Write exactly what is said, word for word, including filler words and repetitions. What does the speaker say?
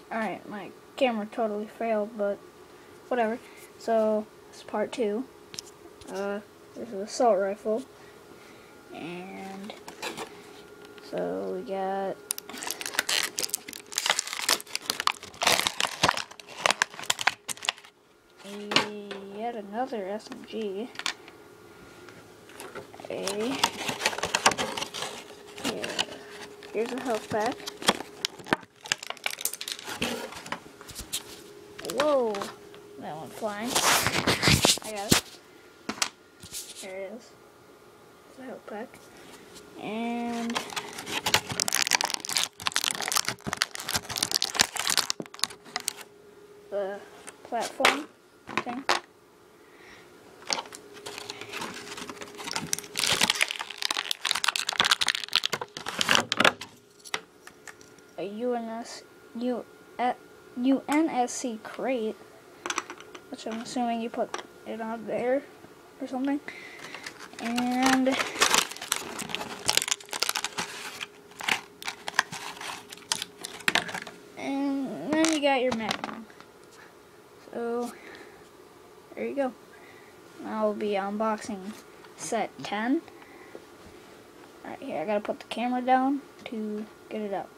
Alright, my camera totally failed, but whatever. So, it's part two. Uh, there's an assault rifle. And so we got a, yet another S M G. A, yeah, here's a health pack. Whoa, that went flying. I got it. There it is. It's a health pack. And the platform thing. A U N S, U, uh, U N S C crate, which I'm assuming you put it on there or something. And and then you got your Magnum. So there you go. I'll be unboxing set ten. Alright, here I gotta put the camera down to get it out.